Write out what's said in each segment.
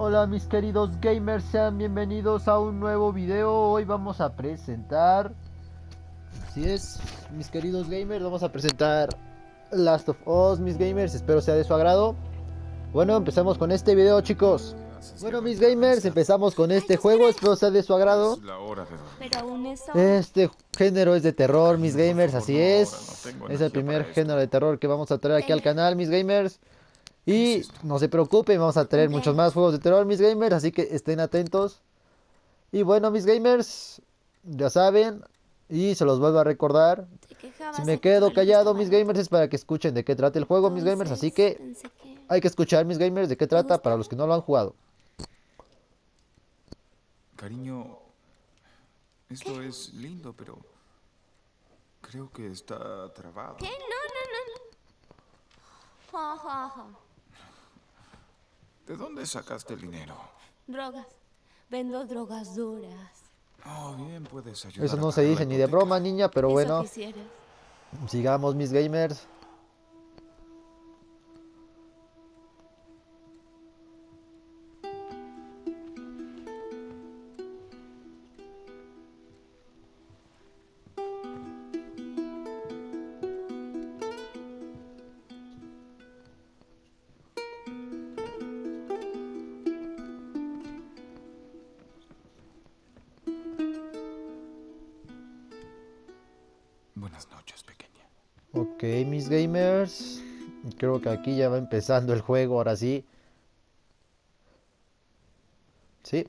Hola mis queridos gamers, sean bienvenidos a un nuevo video. Hoy vamos a presentar, así es, mis queridos gamers, vamos a presentar Last of Us, mis gamers, espero sea de su agrado. Bueno, empezamos con este video, chicos. Bueno, mis gamers, empezamos con este juego, espero sea de su agrado. Este género es de terror, mis gamers, así es. Es el primer género de terror que vamos a traer aquí al canal, mis gamers. Y no se preocupen, vamos a traer muchos más juegos de terror, mis gamers, así que estén atentos. Y bueno, mis gamers, ya saben, y se los vuelvo a recordar, si me quedo callado, mis gamers, es para que escuchen de qué trata el juego, mis gamers, así que hay que escuchar, mis gamers, de qué trata para los que no lo han jugado. Cariño, esto es lindo, pero creo que está trabado. ¿Qué? No. ¿De dónde sacaste el dinero? Drogas. Vendo drogas duras. Oh, bien, puedes ayudar. Eso no a se pagar dice la ni de hipoteca. broma, niña, pero Eso bueno, quisieras. sigamos, mis gamers. Buenas noches, pequeña. Ok, mis gamers, creo que aquí ya va empezando el juego, ahora sí. Sí.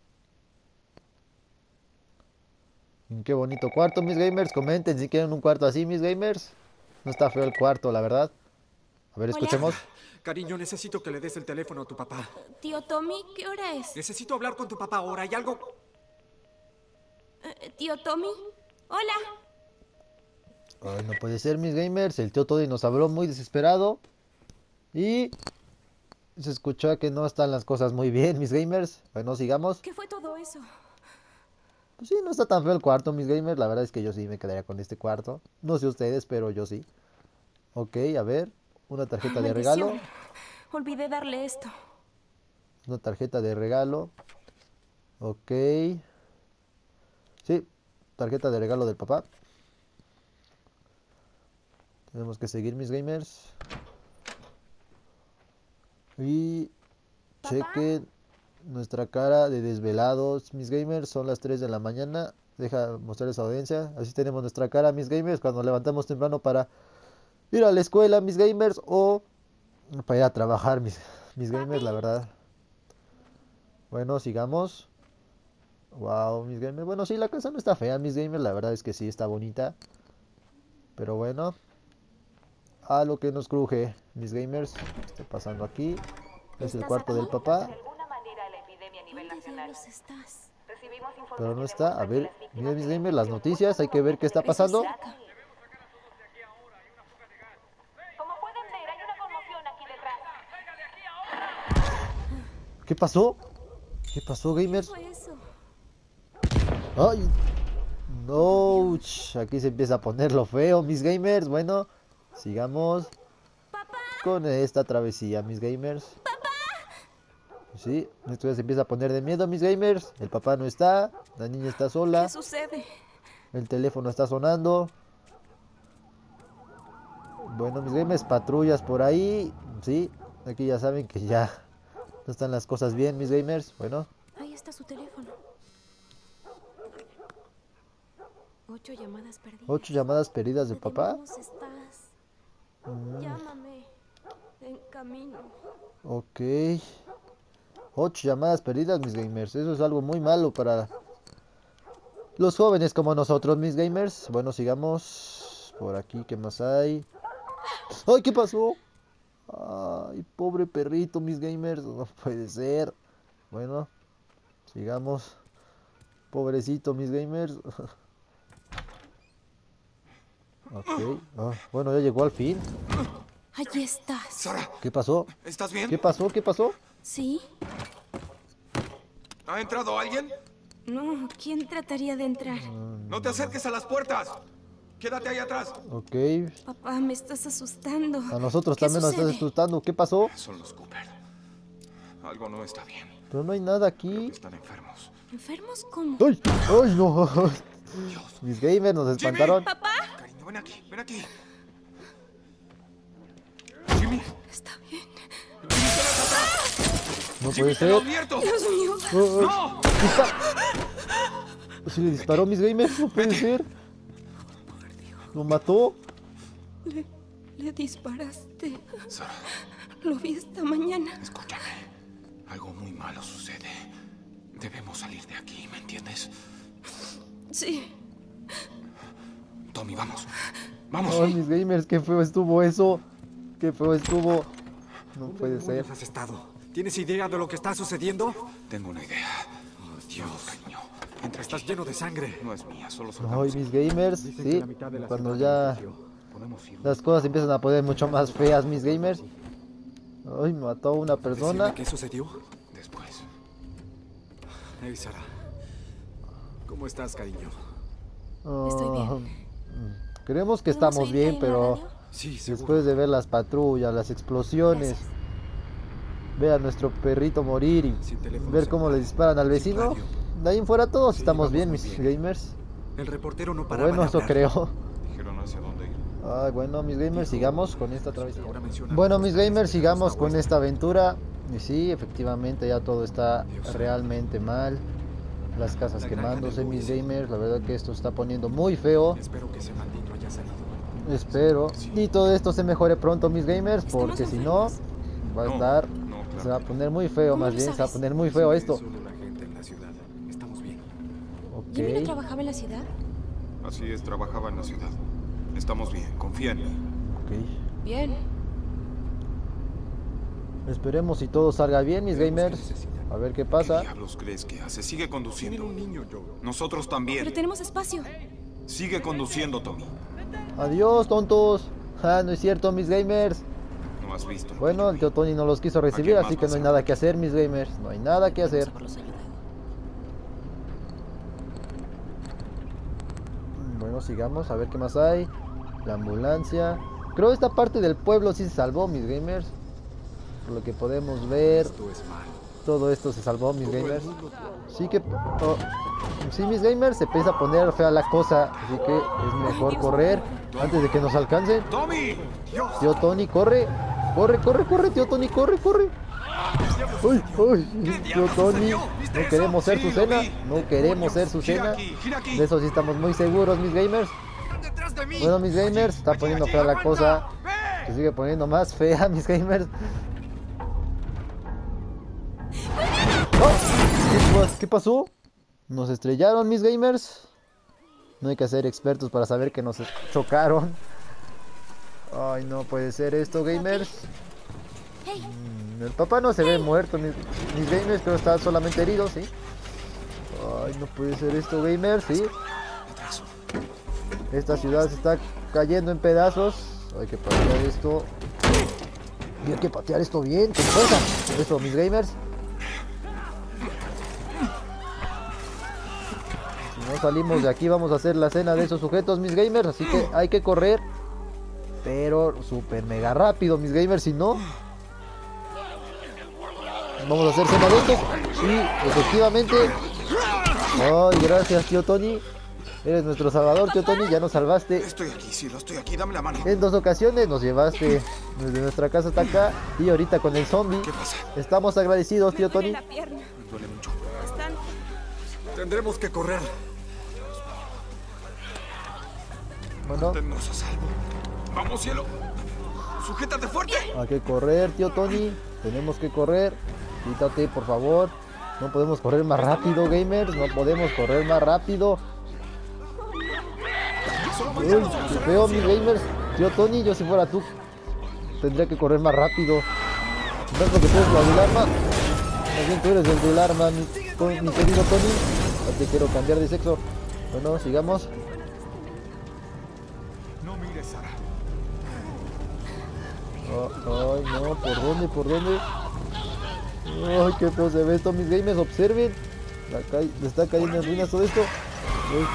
Qué bonito cuarto, mis gamers. Comenten si quieren un cuarto así, mis gamers. No está feo el cuarto, la verdad. A ver, escuchemos. Cariño, necesito que le des el teléfono a tu papá. Tío Tommy, ¿qué hora es? Necesito hablar con tu papá ahora. ¿Hay algo? Tío Tommy, hola. Ay, no puede ser, mis gamers. El tío Toddy nos habló muy desesperado. Y se escuchó que no están las cosas muy bien, mis gamers. Bueno, sigamos. ¿Qué fue todo eso? Pues sí, no está tan feo el cuarto, mis gamers. La verdad es que yo sí me quedaría con este cuarto. No sé ustedes, pero yo sí. Ok, a ver. Una tarjeta de regalo. Maldición. Olvidé darle esto. Una tarjeta de regalo. Ok. Sí, tarjeta de regalo del papá. Tenemos que seguir, mis gamers. Y chequen nuestra cara de desvelados, mis gamers. Son las 3 de la mañana. Deja mostrarles a la audiencia. Así tenemos nuestra cara, mis gamers, cuando levantamos temprano para ir a la escuela, mis gamers, o para ir a trabajar, mis gamers, la verdad. Bueno, sigamos. Wow, mis gamers. Bueno, sí, la casa no está fea, mis gamers. La verdad es que sí está bonita. Pero bueno, a lo que nos cruje, mis gamers. ¿Qué está pasando aquí? Es el cuarto del papá. ¿Dónde diablos estás? Pero no está. A ver, miren, mis gamers, las noticias. Hay que ver qué está pasando. ¿Qué pasó? ¿Qué pasó, gamers? ¿Qué fue eso? ¡Ay! No, aquí se empieza a poner lo feo, mis gamers. Bueno, sigamos con esta travesía, mis gamers. Sí, esto ya se empieza a poner de miedo, mis gamers. El papá no está, la niña está sola, ¿Qué sucede? el teléfono está sonando. Bueno, mis gamers, patrullas por ahí. Sí, aquí ya saben que ya no están las cosas bien, mis gamers. Bueno, Ahí está su teléfono. 8 llamadas perdidas. 8 llamadas perdidas del ¿Dónde papá. diablos estás? Llámame. En camino. Ok. 8 llamadas perdidas, mis gamers. Eso es algo muy malo para los jóvenes como nosotros, mis gamers. Bueno, sigamos. Por aquí, ¿qué más hay? ¡Ay, qué pasó! Ay, pobre perrito, mis gamers. No puede ser. Bueno, sigamos. Pobrecito, mis gamers. Ok. Bueno, ya llegó al fin. Allí estás. Sara, ¿Qué pasó? ¿estás bien? ¿Qué pasó? ¿Qué pasó? ¿Sí? ¿Ha entrado alguien? No, ¿quién trataría de entrar? No te acerques a las puertas. Quédate ahí atrás. Ok. Papá, me estás asustando. A nosotros ¿Qué también nos estás sucede? asustando. ¿Qué pasó? Son los Cooper. Algo no está bien. Pero no hay nada aquí. Están enfermos. ¿Enfermos cómo? ¡Ay! ¡Ay, no! Dios. Mis gamers nos espantaron. ¿Papá? Cariño, ven aquí, ven aquí. Jimmy. Está bien. No Jimmy, puede te lo ser. advierto. Dios mío. Oh, oh. ¡No! Si le disparó a mis gamers, no puede ser. Lo mató. Le disparaste. Sara, Lo vi esta mañana. escúchame. Algo muy malo sucede. Debemos salir de aquí, ¿me entiendes? Sí. Tommy, vamos. Vamos. Ay, mis gamers, qué feo estuvo eso. Qué feo estuvo. No puede ser. ¿Dónde has estado? ¿Tienes idea de lo que está sucediendo? Tengo una idea. Oh, Dios, cariño. Entra Estás aquí. lleno de sangre. No es mía, solo Ay, soltamos. mis gamers, Dicen que sí. la mitad de la Cuando ciudad ya enloqueció. Podemos ir. las cosas empiezan a poner mucho más feas, mis gamers. Ay, mató a una ¿Decirle persona. qué sucedió? Después. Hey, Sara. ¿Cómo estás, cariño? Estoy bien. Creemos que ¿Podemos estamos oír bien, en la pero radio? Sí, seguro. después de ver las patrullas, las explosiones, Gracias. ver a nuestro perrito morir y Sin teléfono ver cómo le celular, disparan al sin vecino, radio. de ahí en fuera todos Sí, estamos vamos bien, muy mis bien. gamers. El reportero no paraba Bueno, de eso hablar. creo. Dijeron hacia dónde ir. Ay, bueno, mis gamers, sigamos con esta travesía. Ahora menciona Bueno, la mis costa gamers, este, sigamos costa con oeste. esta aventura. Y sí, efectivamente ya todo está Dios. realmente mal. Las casas La granja quemándose, del mis Luis. gamers. La verdad que esto está poniendo muy feo. Espero que ese maldito haya salido. Espero. Y todo esto se mejore pronto, mis gamers. Estamos Porque si no, enfermos. va a No, estar... no, claro Se va a que no. poner muy feo, ¿Cómo más lo bien. Se va a sabes? poner muy feo esto. Solo la gente en la ciudad. Estamos bien. ¿Jimmy no Ok. trabajaba en la ciudad? Así es, trabajaba en la ciudad. Estamos bien, confía en mí. Ok. Bien. Esperemos si todo salga bien, mis Veremos qué gamers. necesitan. A ver qué ¿Qué pasa. diablos crees que hace? Sigue Tienen conduciendo. un niño, Joe. Nosotros Pero también. tenemos espacio. Sigue conduciendo, Tommy. Adiós, tontos. Ah, no es cierto, mis gamers. No has visto. lo Bueno, que el yo tío vi. Tony no los quiso recibir, quién más así que no hay pasaba? nada que hacer, mis gamers. No hay nada que hacer. Vamos a haberlos ayudado. Bueno, sigamos, a ver qué más hay. La ambulancia. Creo esta parte del pueblo sí se salvó, mis gamers. Por lo que podemos ver, Esto es malo. todo esto se salvó, mis gamers. Sí que... oh, sí, mis gamers, se empieza a poner fea la cosa. Así que es mejor correr antes de que nos alcancen. ¡Tommy! Tío Tony, corre. Corre, corre, corre, tío Tony, corre, corre. Uy, uy, tío Tony. No queremos ser su Sí, lo cena. vi. No queremos ser su Gira cena. aquí, gira aquí. De eso sí estamos muy seguros, mis gamers. ¡Detrás de mí! Bueno, mis gamers, se está Allí, poniendo allí, fea la aguanta. cosa. ¡Ve! Se sigue poniendo más fea, mis gamers. ¡Oh! ¿Qué pasó? Nos estrellaron, mis gamers. No hay que ser expertos para saber que nos chocaron. Ay, no puede ser esto, gamers. Hey, El papá no se ve muerto, mis gamers, pero está solamente herido, sí. Ay, no puede ser esto, gamers, sí. Esta ciudad se está cayendo en pedazos. Hay que patear esto. Y hay que patear esto bien, con fuerza. Eso, mis gamers. Si no salimos de aquí, vamos a hacer la cena de esos sujetos, mis gamers. Así que hay que correr. Pero súper mega rápido, mis gamers. Si no, vamos a hacer cena de estos. Sí, efectivamente. Ay, gracias, tío Tony. Eres nuestro salvador, tío Tony. Ya nos salvaste. Estoy aquí, Cielo, estoy aquí. Dame la mano. En 2 ocasiones nos llevaste desde nuestra casa hasta acá. Y ahorita con el zombie. ¿Qué pasa? Estamos agradecidos, tío me duele Tony. la pierna. Me duele mucho. Están... Tendremos que correr. Bueno, Tennos a salvo. Vamos, Cielo. Sujétate fuerte. hay que correr, tío Tony. Tenemos que correr. Quítate, por favor. No podemos correr más rápido, gamers. No podemos correr más rápido. Uy, qué feo, mis gamers. Tío Tony, yo si fuera tú, tendría que correr más rápido. No es porque tú eres la del arma. Más bien tú eres el del arma, mi querido Tony. No te quiero cambiar de sexo. Bueno, sigamos. No mires, Sara. Ay, no, ¿por dónde? ¿Por dónde? Ay, qué feo se ve esto, mis gamers. Observen. Le está cayendo en ruinas todo esto. Ay,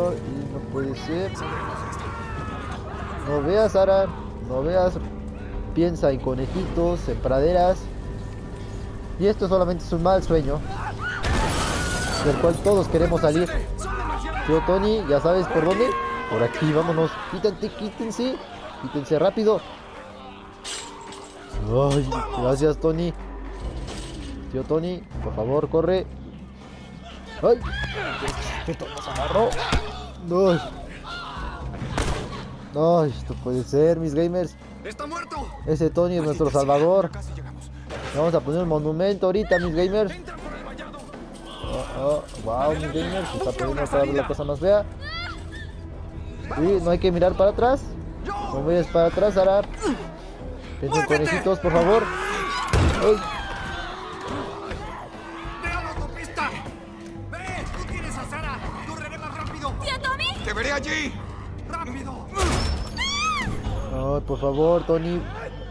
no puede ser. No veas, Sara. No veas. piensa en conejitos, en praderas. Y esto solamente es un mal sueño, del cual todos queremos salir. Tío Tony, ya sabes por dónde. Por aquí, vámonos. Quítense rápido. Ay, gracias, Tony. Tío Tony, por favor, corre. Ay, esto nos agarró. No, esto puede ser, mis gamers. ¡Está muerto! Ese Tony es nuestro salvador. Casi llegamos. Vamos a poner un monumento ahorita, mis gamers. ¡Entra por el vallado! Wow, mis gamers, se está poniendo cada vez la cosa más fea. Sí, no hay que mirar para atrás. No vayas para atrás, Sara. Piensen conejitos, por favor. Ay. ¡Ve a la autopista! ¡Ve! ¡Tú tienes a Sara! ¡Correré más rápido! ¡Tío Tommy! ¡Te veré allí! ¡Rápido! Ay, por favor, Tony.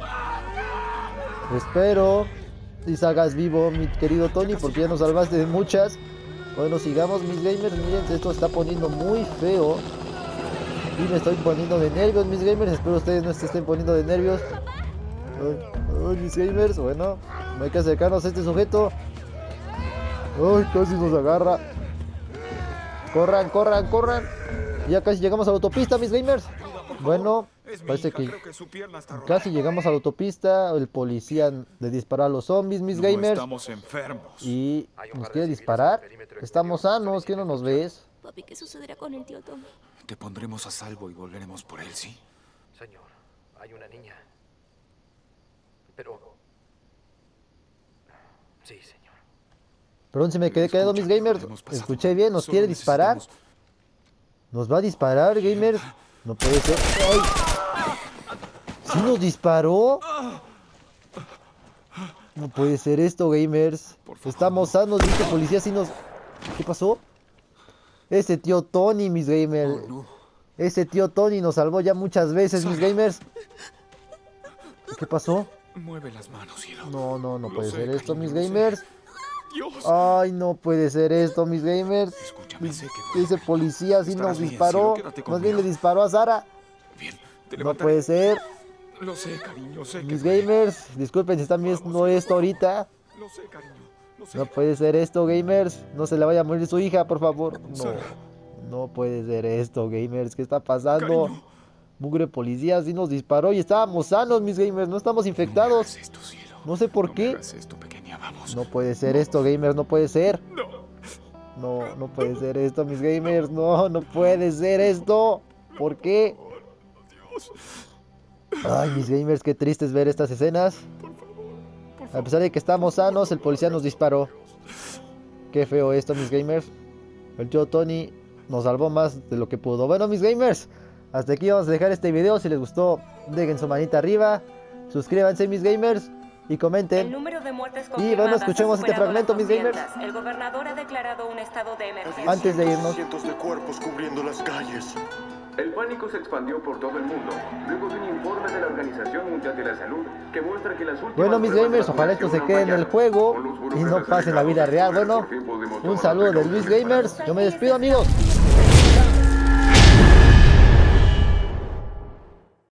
Espero y salgas vivo, mi querido Tony, porque ya nos salvaste de muchas. Bueno, sigamos, mis gamers. Miren, esto se está poniendo muy feo. Y me estoy poniendo de nervios, mis gamers. Espero ustedes no se estén poniendo de nervios. Ay, mis gamers. Bueno, no hay que acercarnos a este sujeto. Ay, casi nos agarra. Corran, corran, corran. Ya casi llegamos a la autopista, mis gamers. Bueno, Es mi parece hija, que creo que su pierna está rota. casi llegamos a la autopista. El policía le dispara a los zombies, mis No gamers. estamos enfermos. Y nos quiere disparar. Estamos sanos, ¿qué no nos ves? Papi, ¿qué sucederá con el tío Tommy? Te pondremos a salvo y volveremos por él, ¿sí? Señor, hay una niña. Pero... Sí, señor. Perdón, se me quedé callado, mis gamers. Escuché bien, nos quiere disparar. ¿Nos va a disparar, gamers? No puede ser. ¡Ay! ¿Sí nos disparó? No puede ser esto, gamers. Estamos sanos, dice policía, sí nos... ¿Qué pasó? Ese tío Tony, mis gamers. Ese tío Tony nos salvó ya muchas veces, mis gamers. ¿Qué pasó? Mueve las manos, cielo. No Lo puede sé, ser esto, cariño, mis lo sé. gamers. Dios. Ay, no puede ser esto, mis gamers. Escúchame, sé que fue. Ese policía sí Estarás nos bien, disparó. cielo, quédate Más bien le conmigo. disparó a Sara. Bien, te No levantaré. puede ser. Lo sé, cariño, sé que Mis fue. gamers, disculpen si están viendo esto ahorita. Lo sé, cariño. Lo sé. No puede ser esto, gamers. No se le vaya a morir su hija, por favor. No. Sara. No puede ser esto, gamers. ¿Qué está pasando? Cariño. Mugre policía sí nos disparó y estábamos sanos, mis gamers. No estamos No me infectados. hagas esto, cielo. No sé por No qué. me hagas esto, pequeña, vamos. No puede ser esto, gamers. No puede ser. No. No puede ser esto, mis gamers. No puede ser esto. ¿Por qué? Ay, mis gamers, qué triste es ver estas escenas. A pesar de que estamos sanos, el policía nos disparó. Qué feo esto, mis gamers. El tío Tony nos salvó más de lo que pudo. Bueno, mis gamers, hasta aquí vamos a dejar este video. Si les gustó, dejen su manita arriba. Suscríbanse, mis gamers, y El comenten. número de muertes Y bueno, confirmadas escuchemos ha este superado fragmento, las mis gamers. 200. El gobernador ha declarado un estado de emergencia. Antes de irnos. Cientos de cuerpos cubriendo las calles. El pánico se expandió por todo el mundo, luego de un informe de la Organización Mundial de la Salud que muestra que las últimas Bueno, mis pruebas de gamers, ojalá esto se vacunación quede en han el fallado. juego Con los y no burócratas pase en la vida dedicados a real. exponer Bueno, por fin podemos un tomar saludo de las Luis precauciones Gamers. Yo me despido, amigos.